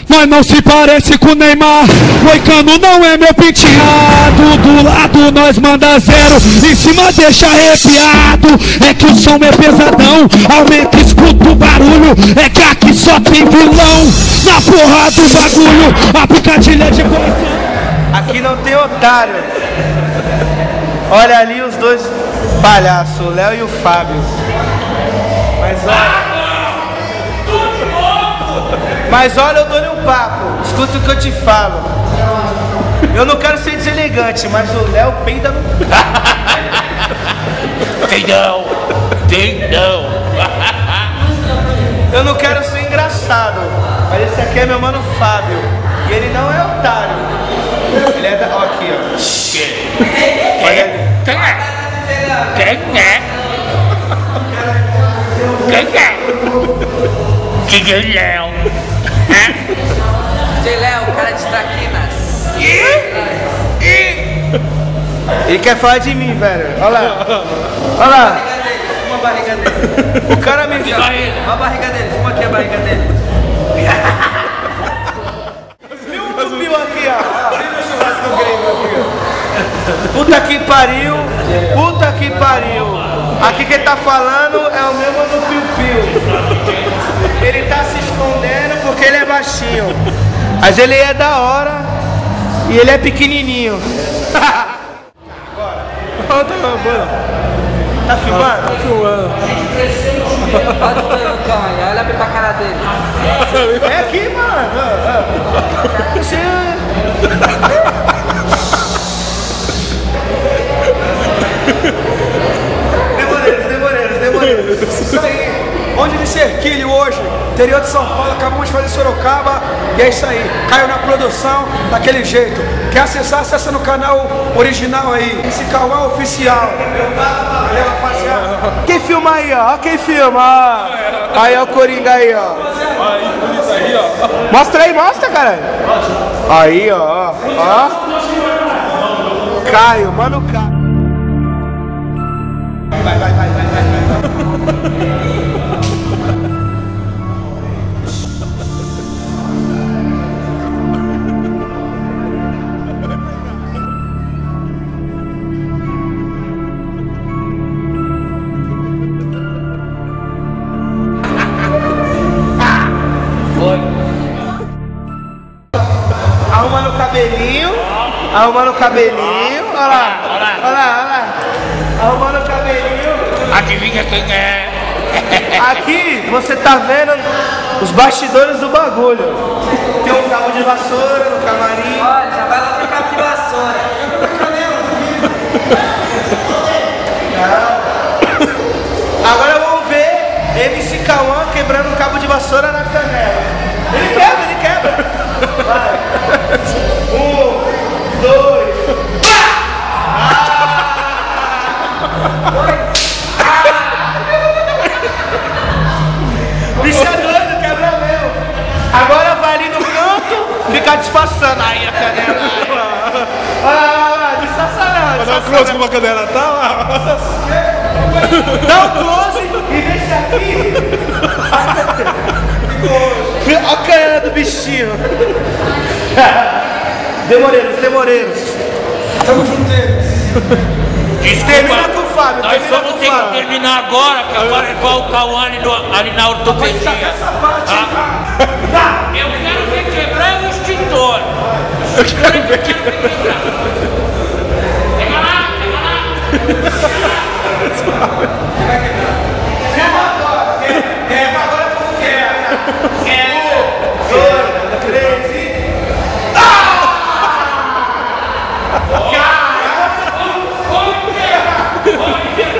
Mas não se parece com o Neymar. Moicano não é meu penteado. Do lado nós manda zero, em cima deixa arrepiado. É que o som é pesadão, aumenta, escuta o barulho. É que aqui só tem vilão, na porra do bagulho. A picadilha de coração. Aqui não tem otário. Olha ali os dois palhaços, o Léo e o Fábio. Mas olha, eu dou-lhe um papo. Escuta o que eu te falo. Eu não quero ser deselegante, mas o Léo peida no... Tem não. Eu não quero ser engraçado, mas esse aqui é meu mano Fábio. E ele não é otário. Ele é da... Ó, aqui, ó. Olha ali. Quem é? DJ Léo. DJ Léo, cara de traquinas. Ele quer falar de mim, velho. Olha lá. Olha lá. Uma barriga dele. O cara me... Uma barriga dele. Fuma aqui a barriga dele. Viu o Piu aqui, ó. Puta que pariu. Puta que pariu. Aqui quem tá falando é o mesmo do Piu Piu. Ele tá se escondendo porque ele é baixinho. Mas ele é da hora e ele é pequenininho. Tá filmando? Tá filmando. Olha pra cara dele. É aqui, mano. Você... Demoreiros. Isso aí. Onde de Cerquilho hoje, interior de São Paulo, acabamos de fazer Sorocaba e é isso aí. Caiu na produção daquele jeito. Quer acessar? Acessa no canal original aí. Esse Cauã Oficial. Valeu, rapaziada. Quem filma aí, ó? Quem filma? Aí, ó, o Coringa aí, ó. Mostra aí, mostra, cara. Aí, ó. Caio, mano, Caio. Vai. Arrumando o cabelinho. Olha lá. Arrumando o cabelinho. Adivinha quem é? Aqui você tá vendo os bastidores do bagulho. Tem um cabo de vassoura no camarim. Olha, já vai lá pro cabo de vassoura. Agora vamos ver MC Cauã quebrando um cabo de vassoura na canela. Ele quebra. Vai. 1, 2, bicho é doido, quebra mesmo. Agora vai ali no canto, ficar disfarçando aí a canela. Olha lá, disfarçando. Dá um close como a canela tá lá. Dá um close e vê se aqui. Olha a canela do bichinho. Demoreiros. Tamo junteiros. Termina com o Fábio. Nós vamos ter que terminar agora, porque agora vai o Cauã ali na ortopedia. Eu quero ver quebrar o extintor. Pega lá. Agora como quer. 1, 2, 3 e... Caralho!